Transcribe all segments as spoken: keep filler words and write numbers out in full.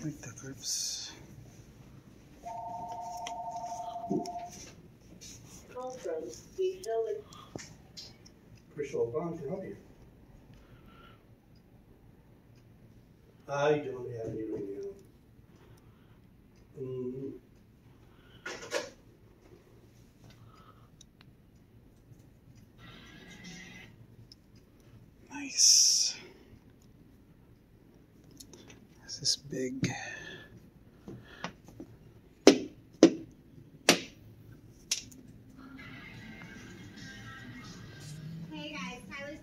Like the grips. Call from the Helen. Crystal Bond can help you. I don't have any right now. Mm-hmm. Nice. This is big. Hey guys, Tyler's.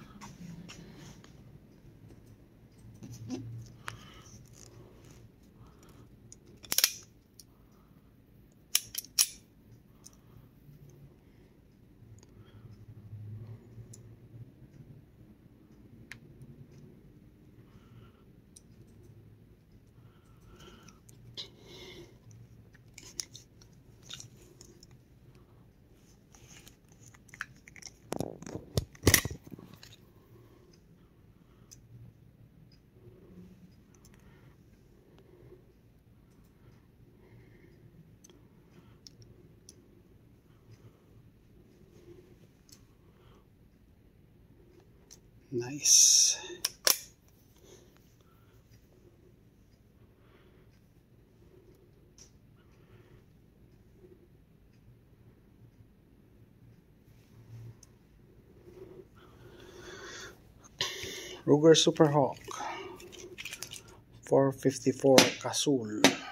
Nice. Ruger Super Hawk four fifty-four Cazul.